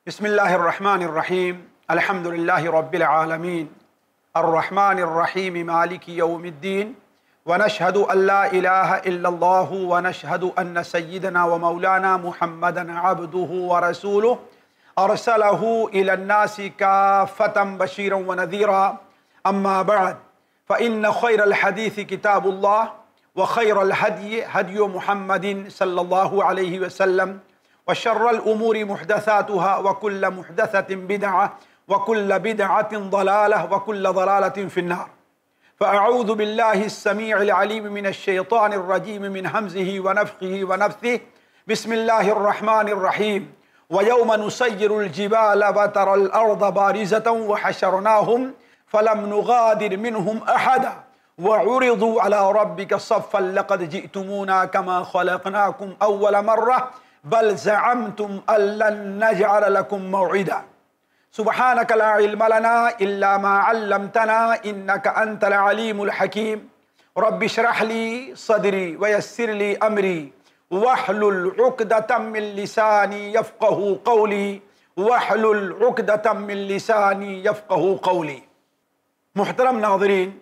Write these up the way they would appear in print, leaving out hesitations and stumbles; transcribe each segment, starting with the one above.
بسم الله الرحمن الرحيم الحمد لله رب العالمين الرحمن الرحيم مالك يوم الدين ونشهد أن لا إله إلا الله ونشهد أن سيدنا ومولانا محمدا عبده ورسوله أرسله إلى الناس كافة بشيرا ونذيرا أما بعد فإن خير الحديث كتاب الله وخير الهدي هدي محمد صلى الله عليه وسلم وشر الأمور محدثاتها وكل محدثة بدعة وكل بدعة ضلالة وكل ضلالة في النار. فأعوذ بالله السميع العليم من الشيطان الرجيم من همزه ونفخه ونفثه. بسم الله الرحمن الرحيم. ويوم نسير الجبال وترى الأرض بارزة وحشرناهم فلم نغادر منهم أحدا وعرضوا على ربك صفا لقد جئتمونا كما خلقناكم أول مرة بل زعمتم أن لن نجعل لكم موعدا. سبحانك لا علم لنا إلا ما علمتنا إنك أنت العليم الحكيم. رب اشرح لي صدري ويسر لي أمري واحلل عقدة من لساني يفقه قولي واحلل عقدة من لساني يفقه قولي. محترم ناظرین،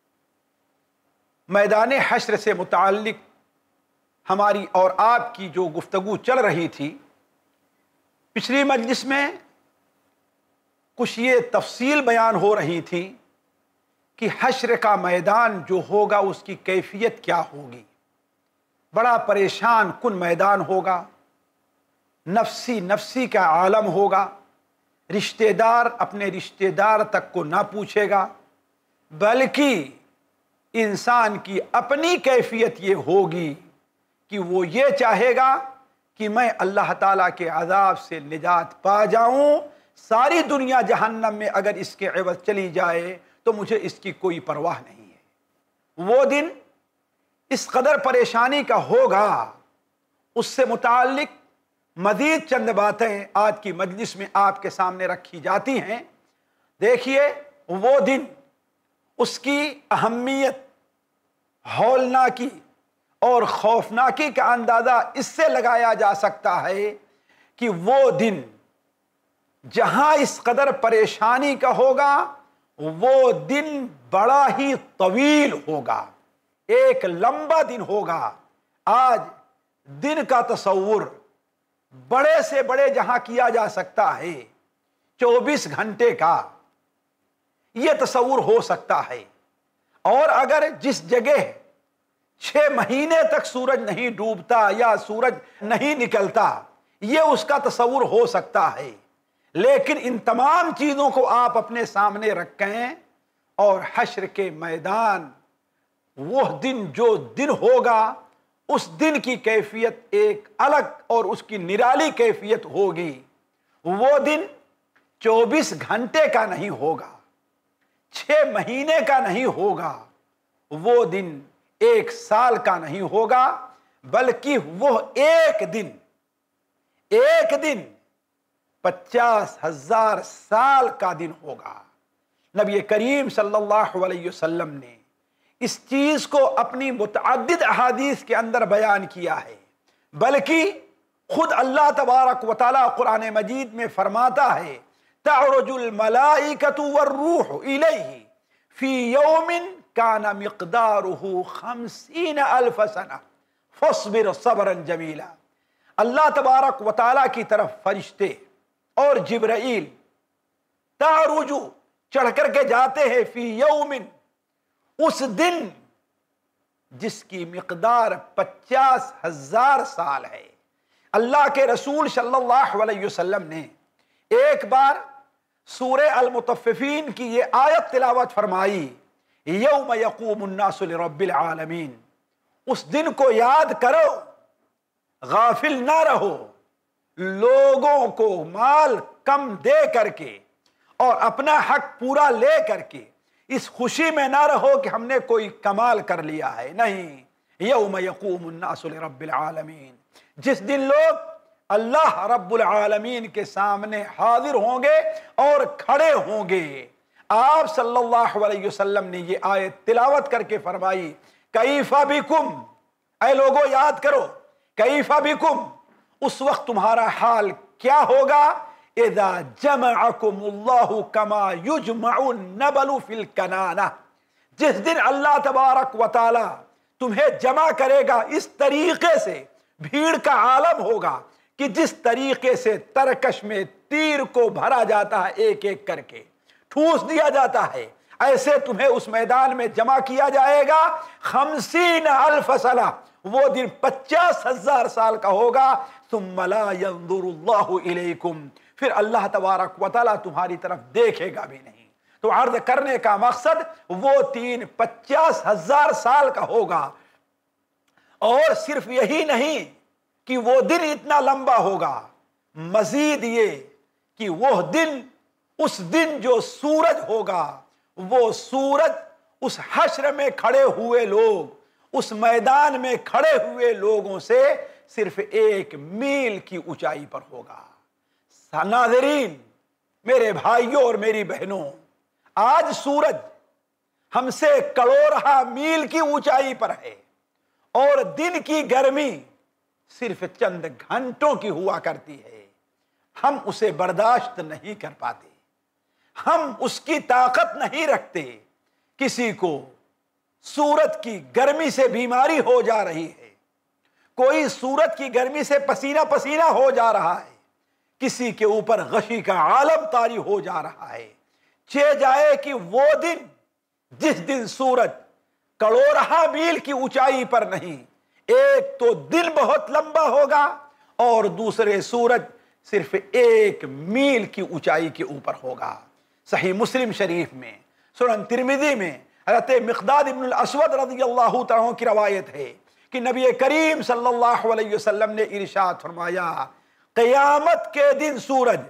میدان حشر سے متعلق ہماری اور آپ کی جو گفتگو چل رہی تھی، پچھلی مجلس میں کچھ یہ تفصیل بیان ہو رہی تھی کہ حشر کا میدان جو ہوگا اس کی کیفیت کیا ہوگی. بڑا پریشان کن میدان ہوگا، نفسی کا عالم ہوگا، رشتہ دار اپنے رشتہ دار تک کو نہ پوچھے گا، بلکہ انسان کی اپنی کیفیت یہ ہوگی کہ وہ یہ چاہے گا کہ میں اللہ تعالیٰ کے عذاب سے نجات پا جاؤں، ساری دنیا جہنم میں اگر اس کے عوض چلی جائے تو مجھے اس کی کوئی پرواہ نہیں ہے. وہ دن اس قدر پریشانی کا ہوگا. اس سے متعلق مزید چند باتیں آج کی مجلس میں آپ کے سامنے رکھی جاتی ہیں. دیکھیے، وہ دن، اس کی اہمیت، ہولناکی اور خوفناکی کا اندازہ اس سے لگایا جا سکتا ہے کہ وہ دن جہاں اس قدر پریشانی کا ہوگا، وہ دن بڑا ہی طویل ہوگا، ایک لمبا دن ہوگا. آج دن کا تصور بڑے سے بڑے جہاں کیا جا سکتا ہے 24 گھنٹے کا، یہ تصور ہو سکتا ہے. اور اگر جس جگہ 6 مہینے تک سورج نہیں ڈوبتا یا سورج نہیں نکلتا، یہ اس کا تصور ہو سکتا ہے. لیکن ان تمام چیزوں کو آپ اپنے سامنے رکھیں اور حشر کے میدان، وہ دن جو دن ہوگا، اس دن کی کیفیت ایک الگ اور اس کی نرالی کیفیت ہوگی. وہ دن 24 گھنٹے کا نہیں ہوگا، 6 مہینے کا نہیں ہوگا، وہ دن 1 سال کا نہیں ہوگا، بلکہ وہ ایک دن 50,000 سال کا دن ہوگا. نبی کریم صلی اللہ علیہ وسلم نے اس چیز کو اپنی متعدد احادیث کے اندر بیان کیا ہے، بلکہ خود اللہ تبارک و تعالی قرآن مجید میں فرماتا ہے: تعرج الملائکۃ والروح الیہ فی یوم کان مقدارہ 50,000 سنہ فاصبر صبرا جمیلا. اللہ تبارک و تعالی کی طرف فرشتے اور جبرائیل تعرج چڑھ کر کے جاتے ہیں فی یوم، اس دن جس کی مقدار 50,000 سال ہے. اللہ کے رسول صلی اللہ علیہ وسلم نے ایک بار سورہ المطففین کی یہ آیت تلاوت فرمائی: یوم یقوم الناس لرب العالمین. اس دن کو یاد کرو، غافل نہ رہو، لوگوں کو مال کم دے کر کے اور اپنا حق پورا لے کر کے اس خوشی میں نہ رہو کہ ہم نے کوئی کمال کر لیا ہے. نہیں، یوم یقوم الناس لرب العالمین، جس دن لوگ اللہ رب العالمین کے سامنے حاضر ہوں گے اور کھڑے ہوں گے. آپ صلی اللہ علیہ وسلم نے یہ آیت تلاوت کر کے فرمائی: کیف بکم، اے لوگوں یاد کرو، کیف بکم، اس وقت تمہارا حال کیا ہوگا؟ اذا جمعکم اللہ کما یجمع النبل فی الکنانہ، جس دن اللہ تبارک و تعالی تمہیں جمع کرے گا اس طریقے سے، بھیڑ کا عالم ہوگا کہ جس طریقے سے ترکش میں تیر کو بھرا جاتا ہے، ایک ایک کر کے ٹھوس دیا جاتا ہے، ایسے تمہیں اس میدان میں جمع کیا جائے گا 50,000 سنہ، وہ دن 50,000 سال کا ہوگا۔ ثم لا ينظر اللہ الیکم، پھر اللہ تبارک و تعالیٰ تمہاری طرف دیکھے گا بھی نہیں۔ تو عرض کرنے کا مقصد وہ 50,000 سال کا ہوگا، اور صرف یہی نہیں کہ وہ دن اتنا لمبا ہوگا، مزید یہ کہ وہ دن، اس دن جو سورج ہوگا، وہ سورج اس حشر میں کھڑے ہوئے لوگ، اس میدان میں کھڑے ہوئے لوگوں سے صرف 1 میل کی اونچائی پر ہوگا۔ ناظرین، میرے بھائیوں اور میری بہنوں، آج سورج ہم سے کروڑہ میل کی اونچائی پر ہے، اور دن کی گرمی صرف چند گھنٹوں کی ہوا کرتی ہے۔ ہم اسے برداشت نہیں کر پاتے، ہم اس کی طاقت نہیں رکھتے۔ کسی کو سورج کی گرمی سے بیماری ہو جا رہی ہے، کوئی سورج کی گرمی سے پسینہ پسینہ ہو جا رہا ہے، کسی کے اوپر غشی کا عالم طاری ہو جا رہا ہے۔ چہ جائے کہ وہ دن جس دن سورج کروڑہ میل کی اونچائی پر نہیں، ایک تو دن بہت لمبا ہوگا، اور دوسرے سورج صرف 1 میل کی اونچائی کے اوپر ہوگا۔ صحیح مسلم شریف میں، سنن ترمذی میں حضرت مقداد بن الاسود رضی اللہ تعالیٰ عنہ کی روایت ہے کہ نبی کریم صلی اللہ علیہ وسلم نے ارشاد فرمایا، قیامت کے دن سورج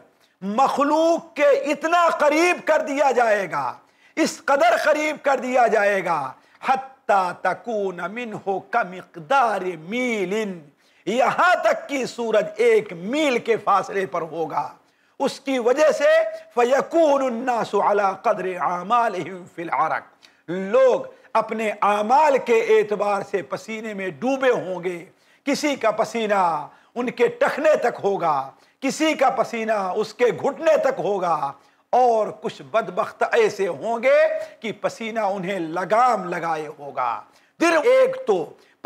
مخلوق کے اتنا قریب کر دیا جائے گا، اس قدر قریب کر دیا جائے گا، حتی تکون منہ کمقدار میل، یہاں تک کہ سورج 1 میل کے فاصلے پر ہوگا۔ اس کی وجہ سے فَيَكُونُ النَّاسُ عَلَىٰ قَدْرِ أَعْمَالِهِمْ فِي الْعَرَقِ، لوگ اپنے اعمال کے اعتبار سے پسینے میں ڈوبے ہوں گے۔ کسی کا پسینہ ان کے ٹخنے تک ہوگا، کسی کا پسینہ اس کے گھٹنے تک ہوگا، اور کچھ بدبخت ایسے ہوں گے کہ پسینہ انہیں لگام لگائے ہوگا۔ دن ایک تو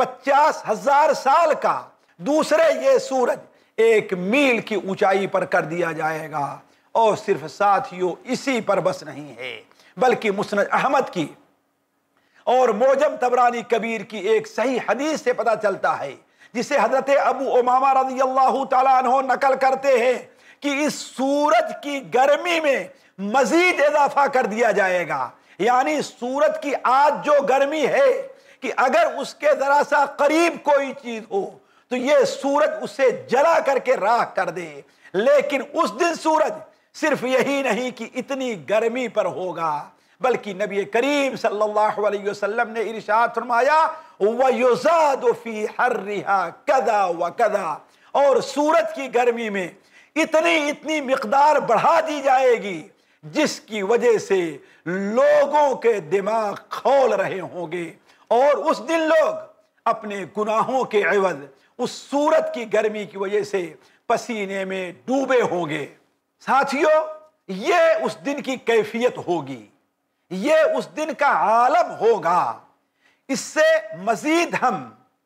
50,000 سال کا، دوسرے یہ سورج 1 میل کی اونچائی پر کر دیا جائے گا۔ اور صرف ساتھیوں اسی پر بس نہیں ہے، بلکہ مسند احمد کی اور معجم طبرانی کبیر کی ایک صحیح حدیث سے پتہ چلتا ہے، جسے حضرت ابو امامہ رضی اللہ تعالیٰ عنہ نقل کرتے ہیں کہ اس سورج کی گرمی میں مزید اضافہ کر دیا جائے گا۔ یعنی سورج کی آج جو گرمی ہے کہ اگر اس کے ذرا سا قریب کوئی چیز ہو تو یہ سورج اسے جلا کر کے راکھ کر دے، لیکن اس دن سورج صرف یہی نہیں کہ اتنی گرمی پر ہوگا، بلکہ نبی کریم صلی اللہ علیہ وسلم نے ارشاد فرمایا وَيُزَادُ فِي حَرِّهَا كَذَا وَكَذَا، اور سورج کی گرمی میں اتنی مقدار بڑھا دی جائے گی جس کی وجہ سے لوگوں کے دماغ کھول رہے ہوں گے، اور اس دن لوگ اپنے گناہوں کے عوض اس سورج کی گرمی کی وجہ سے پسینے میں ڈوبے ہوں گے۔ ساتھیوں، یہ اس دن کی کیفیت ہوگی، یہ اس دن کا عالم ہوگا۔ اس سے مزید ہم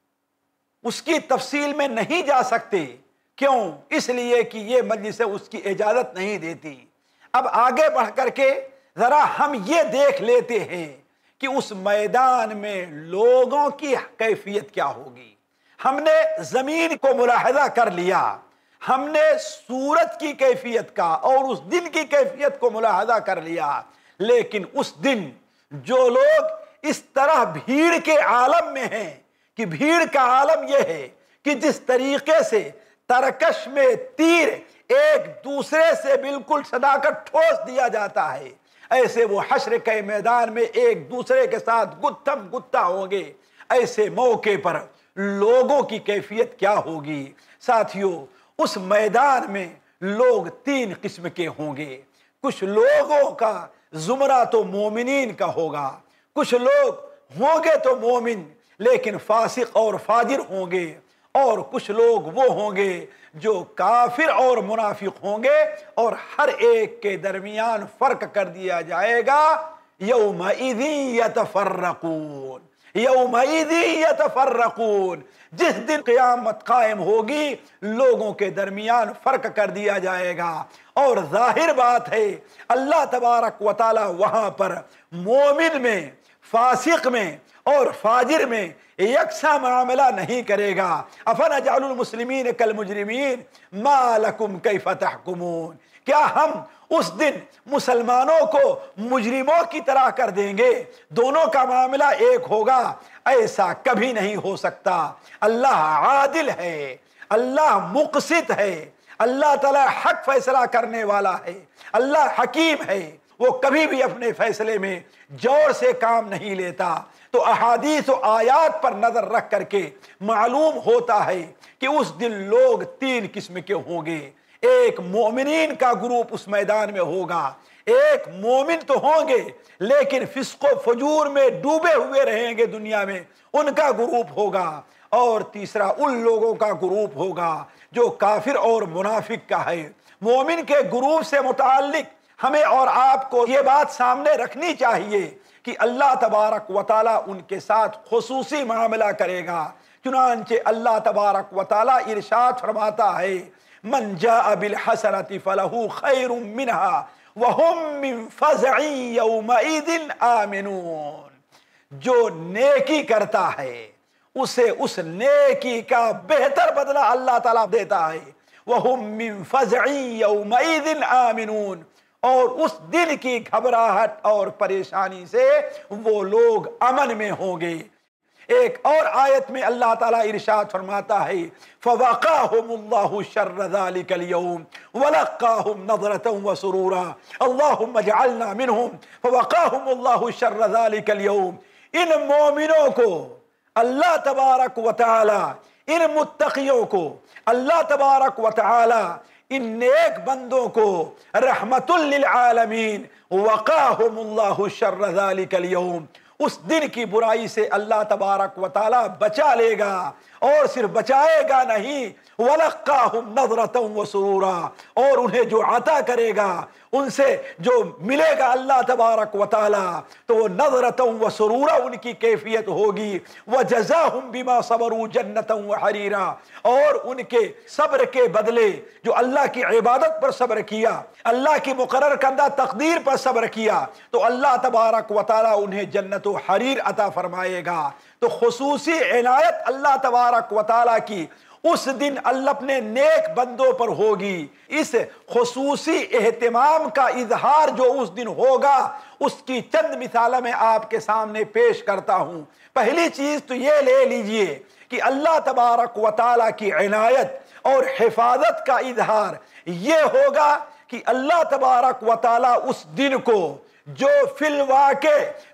اس کی تفصیل میں نہیں جا سکتے، کیوں؟ اس لیے کہ یہ مجلس اس کی اجازت نہیں دیتی۔ اب آگے بڑھ کر کے ذرا ہم یہ دیکھ لیتے ہیں کہ اس میدان میں لوگوں کی کیفیت کیا ہوگی۔ ہم نے زمین کو ملاحظہ کر لیا، ہم نے سورج کی کیفیت کا اور اس دن کی کیفیت کو ملاحظہ کر لیا، لیکن اس دن جو لوگ اس طرح بھیڑ کے عالم میں ہیں کہ بھیڑ کا عالم یہ ہے کہ جس طریقے سے ترکش میں تیر ایک دوسرے سے بالکل سدا کر ٹھوس دیا جاتا ہے، ایسے وہ حشر کے میدان میں ایک دوسرے کے ساتھ گتھم گتھا ہوں گے۔ ایسے موقع پر لوگوں کی کیفیت کیا ہوگی؟ ساتھیوں، اس میدان میں لوگ 3 قسم کے ہوں گے۔ کچھ لوگوں کا زمرہ تو مومنین کا ہوگا، کچھ لوگ ہوں گے تو مومن لیکن فاسق اور فاجر ہوں گے، اور کچھ لوگ وہ ہوں گے جو کافر اور منافق ہوں گے، اور ہر ایک کے درمیان فرق کر دیا جائے گا۔ یومئذ یتفرقون، یومئذ یتفرقون، جس دن قیامت قائم ہوگی لوگوں کے درمیان فرق کر دیا جائے گا۔ اور ظاہر بات ہے اللہ تبارک و تعالی وہاں پر مومن میں، فاسق میں اور فاجر میں یکساں معاملہ نہیں کرے گا۔ افنجعل المسلمین کالمجرمین ما لکم کیف تحکمون، کیا ہم اس دن مسلمانوں کو مجرموں کی طرح کر دیں گے؟ دونوں کا معاملہ ایک ہوگا؟ ایسا کبھی نہیں ہو سکتا۔ اللہ عادل ہے، اللہ مقسط ہے، اللہ تعالی حق فیصلہ کرنے والا ہے، اللہ حکیم ہے، وہ کبھی بھی اپنے فیصلے میں جور سے کام نہیں لیتا۔ تو احادیث و آیات پر نظر رکھ کر کے معلوم ہوتا ہے کہ اس دن لوگ تین قسم کے ہوں گے۔ ایک مومنین کا گروپ اس میدان میں ہوگا، ایک مومن تو ہوں گے لیکن فسق و فجور میں ڈوبے ہوئے رہیں گے دنیا میں، ان کا گروپ ہوگا، اور تیسرا ان لوگوں کا گروپ ہوگا جو کافر اور منافق کا ہے۔ مومن کے گروپ سے متعلق ہمیں اور آپ کو یہ بات سامنے رکھنی چاہیے کہ اللہ تبارک و تعالی ان کے ساتھ خصوصی معاملہ کرے گا۔ چنانچہ اللہ تبارک و تعالی ارشاد فرماتا ہے من جاء بالحسنۃ فلہ خیر منہا وہم من فزع یومئذ آمنون، جو نیکی کرتا ہے اسے اس نیکی کا بہتر بدلہ اللہ تعالیٰ دیتا ہے۔ وہم من فزع یومئذ آمنون، اور اس دن کی گھبراہٹ اور پریشانی سے وہ لوگ امن میں ہوں گے۔ ایک اور آیت میں اللہ تعالیٰ ارشاد فرماتا ہے فَوَقَاهُمُ اللَّهُ شَرَّ ذَلِكَ الْيَوْمِ وَلَقَّاهُمْ نَضْرَةً وَسُرُورًا اللهم اجعلنا منهم فَوَقَاهُمُ اللَّهُ شَرَّ ذَلِكَ الْيَوْمِ۔ ان مومنوں کو اللہ تبارک و تعالی، ان متقیوں کو اللہ تبارک و تعالی، ان نیک بندوں کو رحمت للعالمین، وقاہم اللہ شر ذلک اليوم، اس دن کی برائی سے اللہ تبارک و تعالی بچا لے گا، اور صرف بچائے گا نہیں، وَلَقَّاهُمْ نَضْرَةً وَسُرُورًا، اور انہیں جو عطا کرے گا، ان سے جو ملے گا اللہ تبارک و تعالی، تو وہ نظرةً وسرورا ان کی کیفیت ہوگی، وَجَزَاهُمْ بِمَا صَبَرُوا جَنَّةً وَحَرِيرًا، اور ان کے صبر کے بدلے، جو اللہ کی عبادت پر صبر کیا، اللہ کی مقرر کردہ تقدیر پر صبر کیا، تو اللہ تبارک و تعالی انہیں جنت و حریر عطا فرمائے گا۔ تو خصوصی عنایت اللہ تبارک و تعالی کی اس دن اللہ اپنے نیک بندوں پر ہوگی۔ اس خصوصی اہتمام کا اظہار جو اس دن ہوگا، اس کی چند مثالیں میں آپ کے سامنے پیش کرتا ہوں۔ پہلی چیز تو یہ لے لیجئے کہ اللہ تبارک و تعالی کی عنایت اور حفاظت کا اظہار یہ ہوگا کہ اللہ تبارک و تعالی اس دن کو، جو فی الواقع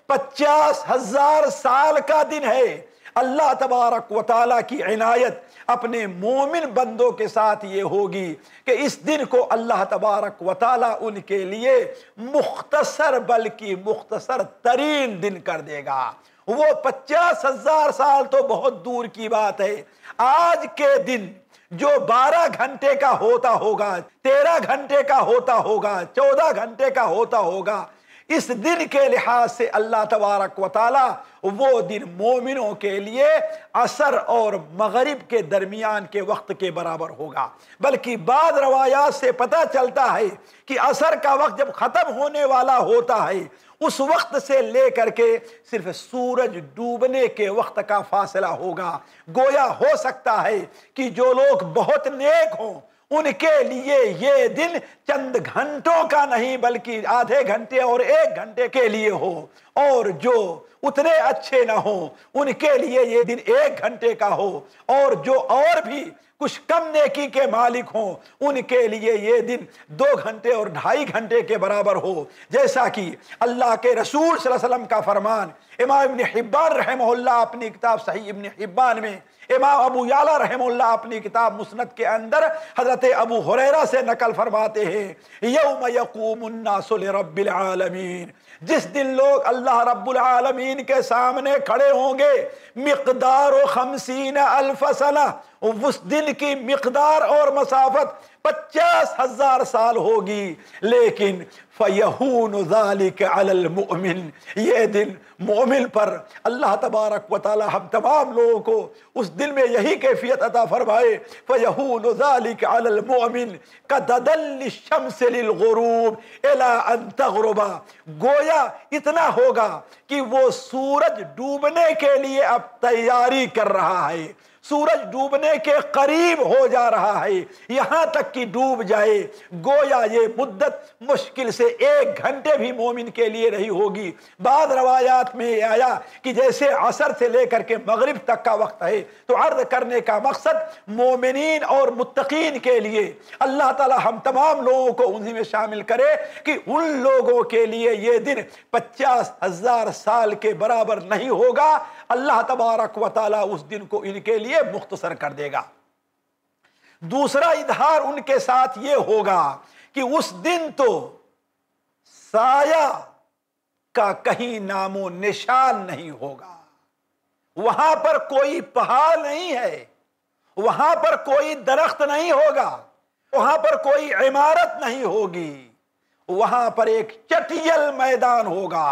50,000 سال کا دن ہے، اللہ تبارک و تعالی کی عنایت اپنے مومن بندوں کے ساتھ یہ ہوگی کہ اس دن کو اللہ تبارک و تعالی ان کے لیے مختصر، بلکہ مختصر ترین دن کر دے گا۔ وہ 50,000 سال تو بہت دور کی بات ہے، آج کے دن جو 12 گھنٹے کا ہوتا ہوگا، 13 گھنٹے کا ہوتا ہوگا، 14 گھنٹے کا ہوتا ہوگا، اس دن کے لحاظ سے اللہ تبارک و تعالی وہ دن مومنوں کے لیے عصر اور مغرب کے درمیان کے وقت کے برابر ہوگا۔ بلکہ بعض روایات سے پتہ چلتا ہے کہ عصر کا وقت جب ختم ہونے والا ہوتا ہے، اس وقت سے لے کر کے صرف سورج ڈوبنے کے وقت کا فاصلہ ہوگا۔ گویا ہو سکتا ہے کہ جو لوگ بہت نیک ہوں ان کے لیے یہ دن چند گھنٹوں کا نہیں بلکہ آدھے گھنٹے اور 1 گھنٹے کے لیے ہو، اور جو اتنے اچھے نہ ہوں ان کے لیے یہ دن 1 گھنٹے کا ہو، اور جو اور بھی کچھ کم نیکی کے مالک ہوں ان کے لیے یہ دن 2 گھنٹے اور 2.5 گھنٹے کے برابر ہو۔ جیسا کہ اللہ کے رسول صلی اللہ علیہ وسلم کا فرمان، امام ابن حبان رحمہ اللہ اپنی کتاب صحیح ابن حبان میں، امام ابو یعلا رحمہ اللہ اپنی کتاب مسند کے اندر حضرت ابو ہریرہ سے نقل فرماتے ہیں یوم یقوم الناس لرب العالمین، جس دن لوگ اللہ رب العالمین کے سامنے کھڑے ہوں گے، مقدار 50,000 سنہ، اس دن کی مقدار اور مسافت 50,000 سال ہوگی، لیکن فَيَهُونُ ذَلِكَ عَلَى الْمُؤْمِنِ، یہ دن مومن پر اللہ تبارک و تعالی ہم تمام لوگوں کو اس دن میں یہی کیفیت عطا فرمائے۔ فَيَهُونُ ذَلِكَ عَلَى الْمُؤْمِنِ كَدَدَلِّ الشَّمْسِ لِلْغُرُوبِ إِلَىٰ أَن تَغْرُبَ، گویا اتنا ہوگا کہ وہ سورج ڈوبنے کے لیے اب تیاری کر رہا ہے، سورج ڈوبنے کے قریب ہو جا رہا ہے، یہاں تک کہ ڈوب جائے۔ گویا یہ مدت مشکل سے 1 گھنٹے بھی مومن کے لیے نہیں ہوگی۔ بعض روایات میں یہ آیا کہ جیسے عصر سے لے کر کے مغرب تک کا وقت ہے، تو عرض کرنے کا مقصد مومنین اور متقین کے لیے اللہ تعالی ہم تمام لوگوں کو انہی میں شامل کرے کہ ان لوگوں کے لیے یہ دن 50,000 سال کے برابر نہیں ہوگا، اللہ تبارک و تعالی اس دن کو ان کے لیے مختصر کر دے گا۔ دوسرا اظہار ان کے ساتھ یہ ہوگا کہ اس دن تو سایہ کا کہیں نام و نشان نہیں ہوگا، وہاں پر کوئی پہاڑ نہیں ہے، وہاں پر کوئی درخت نہیں ہوگا، وہاں پر کوئی عمارت نہیں ہوگی، وہاں پر ایک چٹیل میدان ہوگا،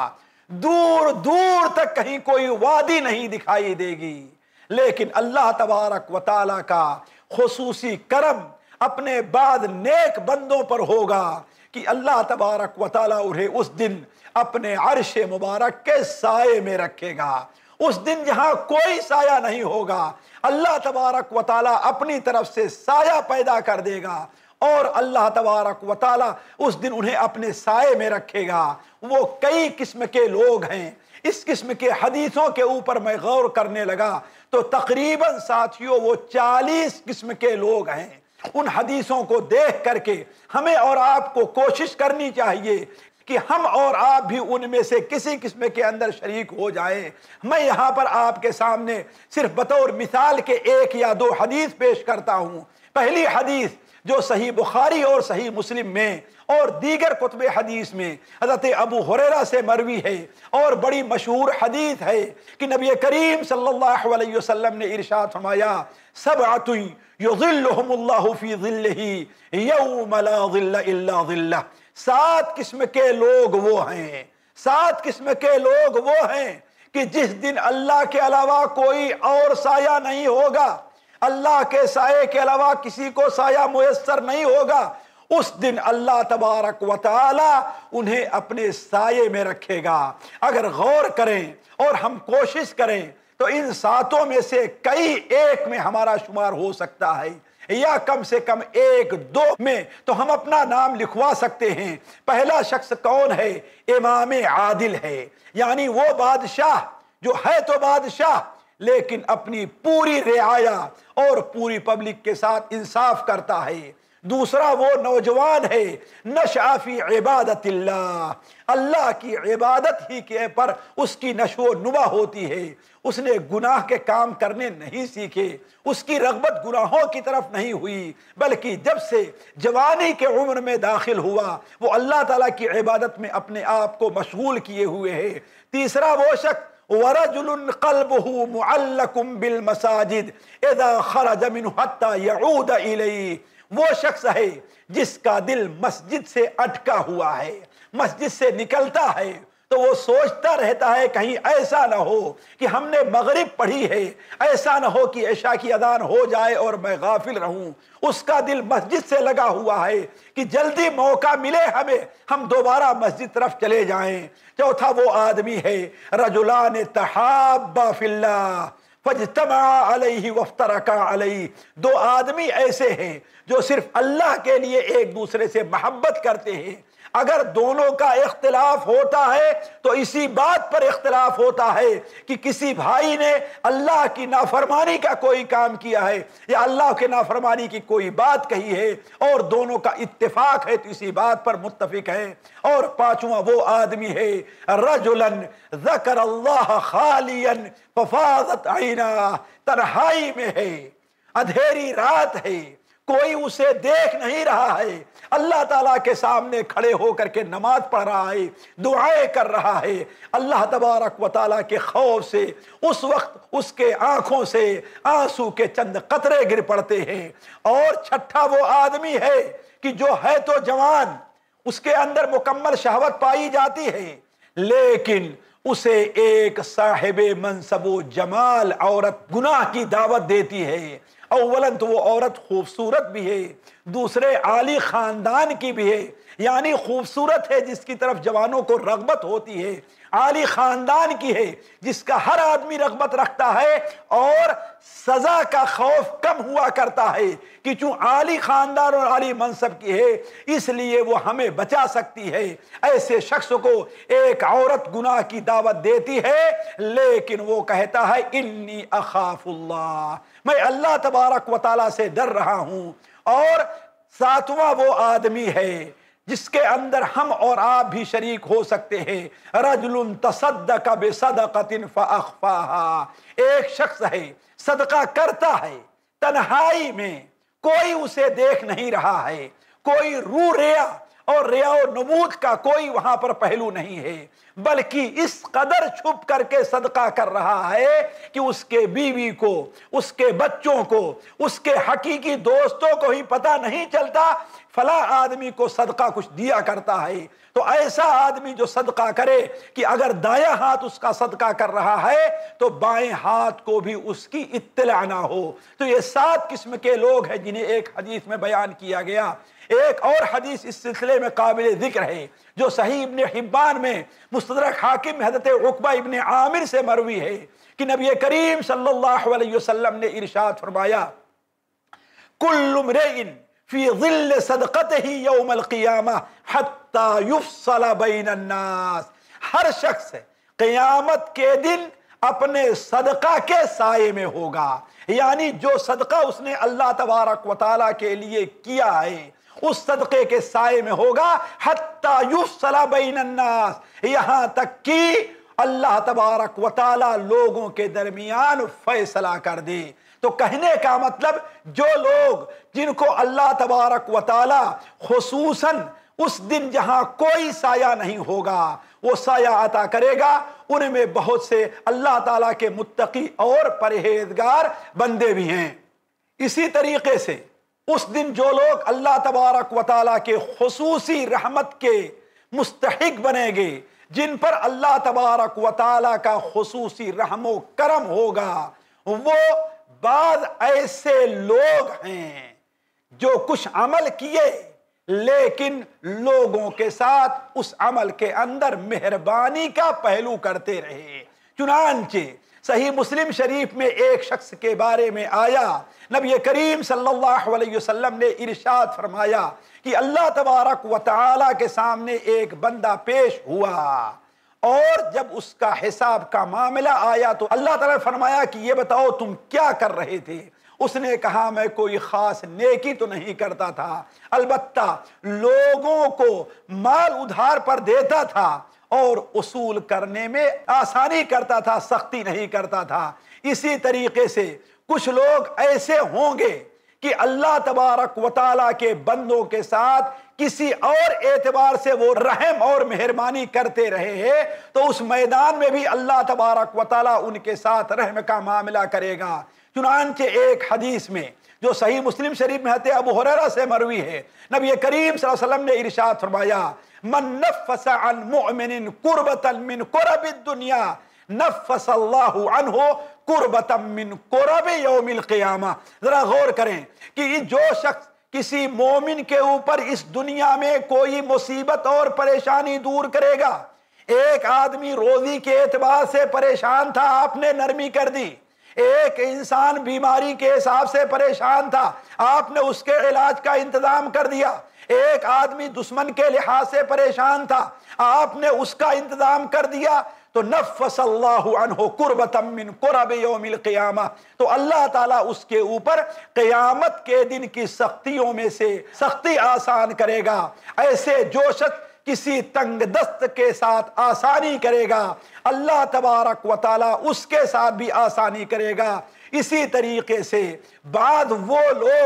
دور دور تک کہیں کوئی وادی نہیں دکھائی دے گی۔ لیکن اللہ تبارک و تعالیٰ کا خصوصی کرم اپنے بعد نیک بندوں پر ہوگا کہ اللہ تبارک و تعالیٰ انہیں اس دن اپنے عرش مبارک کے سائے میں رکھے گا۔ اس دن جہاں کوئی سایہ نہیں ہوگا، اللہ تبارک و تعالیٰ اپنی طرف سے سایہ پیدا کر دے گا، اور اللہ تبارک و تعالیٰ اس دن انہیں اپنے سائے میں رکھے گا۔ وہ کئی قسم کے لوگ ہیں، اس قسم کے حدیثوں کے اوپر میں غور کرنے لگا تو تقریباً ساتھیوں وہ 40 قسم کے لوگ ہیں۔ ان حدیثوں کو دیکھ کر کے ہمیں اور آپ کو کوشش کرنی چاہیے کہ ہم اور آپ بھی ان میں سے کسی قسم کے اندر شریک ہو جائیں۔ میں یہاں پر آپ کے سامنے صرف بطور مثال کے 1 یا 2 حدیث پیش کرتا ہوں۔ پہلی حدیث جو صحیح بخاری اور صحیح مسلم میں اور دیگر کتب حدیث میں حضرت ابو ہریرہ سے مروی ہے، اور بڑی مشہور حدیث ہے کہ نبی کریم صلی اللہ علیہ وسلم نے ارشاد فرمایا، سبعۃ یظلہم اللہ فی ظلہ یوم لا ظل الا ظلہ۔ 7 قسم کے لوگ وہ ہیں، 7 قسم کے لوگ وہ ہیں کہ جس دن اللہ کے علاوہ کوئی اور سایہ نہیں ہوگا، اللہ کے سائے کے علاوہ کسی کو سایہ میسر نہیں ہوگا، اس دن اللہ تبارک و تعالی انہیں اپنے سائے میں رکھے گا۔ اگر غور کریں اور ہم کوشش کریں تو ان 7 میں سے کئی ایک میں ہمارا شمار ہو سکتا ہے، یا کم سے کم 1-2 میں تو ہم اپنا نام لکھوا سکتے ہیں۔ پہلا شخص کون ہے؟ امام عادل ہے، یعنی وہ بادشاہ جو ہے تو بادشاہ لیکن اپنی پوری رعایا اور پوری پبلک کے ساتھ انصاف کرتا ہے۔ دوسرا وہ نوجوان ہے، نشأ فی عبادت اللہ، اللہ کی عبادت ہی کے پر اس کی نشو و نما ہوتی ہے، اس نے گناہ کے کام کرنے نہیں سیکھے، اس کی رغبت گناہوں کی طرف نہیں ہوئی، بلکہ جب سے جوانی کے عمر میں داخل ہوا وہ اللہ تعالیٰ کی عبادت میں اپنے آپ کو مشغول کیے ہوئے ہے۔ تیسرا وہ شخص وَرَجُلٌ قَلْبُهُ مُعَلَّقٌ بِالْمَسَاجِدِ إِذَا خَرَجَ مِنْهُ حَتَّى يَعُودَ إِلَيْهِ، وہ شخص ہے جس کا دل مسجد سے اٹکا ہوا ہے، مسجد سے نکلتا ہے تو وہ سوچتا رہتا ہے کہیں ایسا نہ ہو کہ ہم نے مغرب پڑھی ہے، ایسا نہ ہو کہ عشاء کی اذان ہو جائے اور میں غافل رہوں۔ اس کا دل مسجد سے لگا ہوا ہے کہ جلدی موقع ملے ہمیں، ہم دوبارہ مسجد طرف چلے جائیں۔ چوتھا وہ آدمی ہے، رجلان تحابا فی اللہ فاجتمعا علیہ وافترقا علیہ، 2 آدمی ایسے ہیں جو صرف اللہ کے لیے ایک دوسرے سے محبت کرتے ہیں۔ اگر دونوں کا اختلاف ہوتا ہے تو اسی بات پر اختلاف ہوتا ہے کہ کسی بھائی نے اللہ کی نافرمانی کا کوئی کام کیا ہے یا اللہ کے نافرمانی کی کوئی بات کہی ہے، اور دونوں کا اتفاق ہے تو اسی بات پر متفق ہے۔ اور 5واں وہ آدمی ہے، رجلاً ذکر اللہ خالیا ففاضت عیناہ، تنہائی میں ہے، اندھیری رات ہے، کوئی اسے دیکھ نہیں رہا ہے، اللہ تعالیٰ کے سامنے کھڑے ہو کر کے نماز پڑھ رہا ہے، دعائیں کر رہا ہے، اللہ تبارک و تعالیٰ کے خوف سے اس وقت اس کے آنکھوں سے آنسو کے چند قطرے گر پڑتے ہیں۔ اور چھٹا وہ آدمی ہے کہ جو ہے تو جوان، اس کے اندر مکمل شہوت پائی جاتی ہے، لیکن اسے ایک صاحب منصب و جمال عورت گناہ کی دعوت دیتی ہے۔ اولاً تو وہ عورت خوبصورت بھی ہے، دوسرے عالی خاندان کی بھی ہے، یعنی خوبصورت ہے جس کی طرف جوانوں کو رغبت ہوتی ہے، عالی خاندان کی ہے جس کا ہر آدمی رغبت رکھتا ہے، اور سزا کا خوف کم ہوا کرتا ہے کہ چوں عالی خاندان اور عالی منصب کی ہے اس لیے وہ ہمیں بچا سکتی ہے۔ ایسے شخص کو ایک عورت گناہ کی دعوت دیتی ہے، لیکن وہ کہتا ہے انی اخاف اللہ، میں اللہ تبارک و تعالیٰ سے ڈر رہا ہوں۔ اور ساتواں وہ آدمی ہے جس کے اندر ہم اور آپ بھی شریک ہو سکتے ہیں، رجل تصدق بصدقۃ فاخفاها، ایک شخص ہے صدقہ کرتا ہے تنہائی میں، کوئی اسے دیکھ نہیں رہا ہے، کوئی ریا اور ریا و نمود کا کوئی وہاں پر پہلو نہیں ہے، بلکہ اس قدر چھپ کر کے صدقہ کر رہا ہے کہ اس کے بیوی کو، اس کے بچوں کو، اس کے حقیقی دوستوں کو ہی پتہ نہیں چلتا فلاں آدمی کو صدقہ کچھ دیا کرتا ہے۔ تو ایسا آدمی جو صدقہ کرے کہ اگر دایاں ہاتھ اس کا صدقہ کر رہا ہے تو بائیں ہاتھ کو بھی اس کی اطلاع نہ ہو۔ تو یہ 7 قسم کے لوگ ہیں جنہیں ایک حدیث میں بیان کیا گیا۔ ایک اور حدیث اس سلسلے میں قابل ذکر ہے جو صحیح ابن حبان میں، مستدرک حاکم میں حضرت عقبہ ابن عامر سے مروی ہے کہ نبی کریم صلی اللہ علیہ وسلم نے ارشاد فرمایا کل امرئ فی ظل صدقتہ یوم القیامہ حتی یفصل بین الناس، ہر شخص قیامت کے دن اپنے صدقہ کے سائے میں ہوگا، یعنی جو صدقہ اس نے اللہ تبارک و تعالیٰ کے لیے کیا ہے اس صدقے کے سائے میں ہوگا، حتی یفصل بین الناس، یہاں تک کہ اللہ تبارک و تعالیٰ لوگوں کے درمیان فیصلہ کر دے۔ تو کہنے کا مطلب جو لوگ جن کو اللہ تبارک و تعالیٰ خصوصاً اس دن جہاں کوئی سایہ نہیں ہوگا وہ سایہ عطا کرے گا، ان میں بہت سے اللہ تعالیٰ کے متقی اور پرہیزگار بندے بھی ہیں۔ اسی طریقے سے اس دن جو لوگ اللہ تبارک و تعالیٰ کے خصوصی رحمت کے مستحق بنیں گے، جن پر اللہ تبارک و تعالیٰ کا خصوصی رحم و کرم ہوگا، وہ بعض ایسے لوگ ہیں جو کچھ عمل کیے لیکن لوگوں کے ساتھ اس عمل کے اندر مہربانی کا پہلو کرتے رہے۔ چنانچہ صحیح مسلم شریف میں ایک شخص کے بارے میں آیا، نبی کریم صلی اللہ علیہ وسلم نے ارشاد فرمایا کہ اللہ تبارک و تعالیٰ کے سامنے ایک بندہ پیش ہوا اور جب اس کا حساب کا معاملہ آیا تو اللہ تعالیٰ نے فرمایا کہ یہ بتاؤ تم کیا کر رہے تھے؟ اس نے کہا میں کوئی خاص نیکی تو نہیں کرتا تھا، البتہ لوگوں کو مال ادھار پر دیتا تھا اور اصول کرنے میں آسانی کرتا تھا، سختی نہیں کرتا تھا۔ اسی طریقے سے کچھ لوگ ایسے ہوں گے کہ اللہ تبارک و تعالیٰ کے بندوں کے ساتھ کسی اور اعتبار سے وہ رحم اور مہربانی کرتے رہے ہیں تو اس میدان میں بھی اللہ تبارک و تعالیٰ ان کے ساتھ رحم کا معاملہ کرے گا۔ چنانچہ ایک حدیث میں جو صحیح مسلم شریف میں حضرت ابو ہریرہ سے مروی ہے، نبی کریم صلی اللہ علیہ وسلم نے ارشاد فرمایا من نفس عن مؤمن کربۃ من کرب الدنیا نفس اللہ عنہ کربۃ من کرب یوم القیامہ۔ ذرا غور کریں کہ جو شخص کسی مومن کے اوپر اس دنیا میں کوئی مصیبت اور پریشانی دور کرے گا، ایک آدمی روزی کے اعتبار سے پریشان تھا، آپ نے نرمی کر دی، ایک انسان بیماری کے حساب سے پریشان تھا، آپ نے اس کے علاج کا انتظام کر دیا، ایک آدمی دشمن کے لحاظ سے پریشان تھا، آپ نے اس کا انتظام کر دیا، تو نفس اللہ عنہ کربۃ من کرب یوم القیامہ، تو اللہ تعالیٰ اس کے اوپر قیامت کے دن کی سختیوں میں سے سختی آسان کرے گا۔ ایسے جو شخص کسی تنگ دست کے ساتھ آسانی کرے گا اللہ تبارک و تعالیٰ اس کے ساتھ بھی آسانی کرے گا۔ اسی طریقے سے بعد وہ لوگ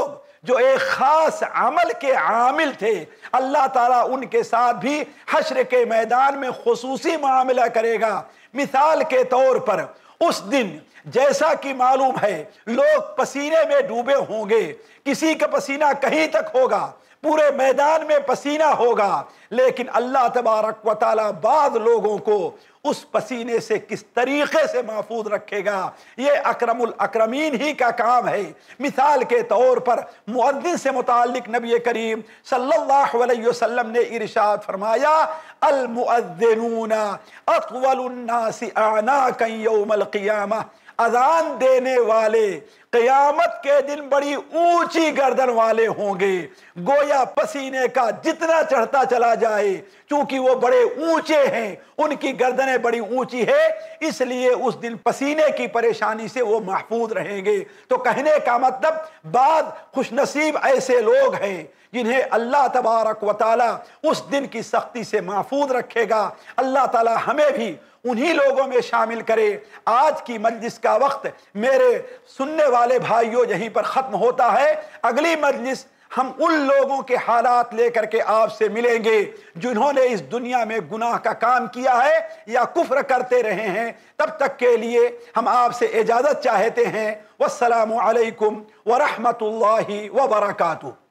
جو ایک خاص عمل کے عامل تھے، اللہ تعالیٰ ان کے ساتھ بھی حشر کے میدان میں خصوصی معاملہ کرے گا۔ مثال کے طور پر اس دن جیسا کہ معلوم ہے لوگ پسینے میں ڈوبے ہوں گے، کسی کا پسینہ کہیں تک ہوگا، پورے میدان میں پسینہ ہوگا، لیکن اللہ تبارک و تعالیٰ بعض لوگوں کو اس پسینے سے کس طریقے سے محفوظ رکھے گا، یہ اکرم الاکرمین ہی کا کام ہے۔ مثال کے طور پر مؤذن سے متعلق نبی کریم صلی اللہ علیہ وسلم نے ارشاد فرمایا، المؤذنون اطول الناس اعناقا یوم القیامہ، اذان دینے والے قیامت کے دن بڑی اونچی گردن والے ہوں گے، گویا پسینے کا جتنا چڑھتا چلا جائے، چونکہ وہ بڑے اونچے ہیں، ان کی گردنیں بڑی اونچی ہے، اس لیے اس دن پسینے کی پریشانی سے وہ محفوظ رہیں گے۔ تو کہنے کا مطلب بعض خوش نصیب ایسے لوگ ہیں جنہیں اللہ تبارک و تعالیٰ اس دن کی سختی سے محفوظ رکھے گا۔ اللہ تعالیٰ ہمیں بھی انہی لوگوں میں شامل کرے۔ آج کی مجلس کا وقت میرے سننے والے بھائیوں یہیں پر ختم ہوتا ہے۔ اگلی مجلس ہم ان لوگوں کے حالات لے کر کے آپ سے ملیں گے جنہوں نے اس دنیا میں گناہ کا کام کیا ہے یا کفر کرتے رہے ہیں۔ تب تک کے لیے ہم آپ سے اجازت چاہتے ہیں۔ والسلام علیکم ورحمۃ اللہ وبرکاتہ۔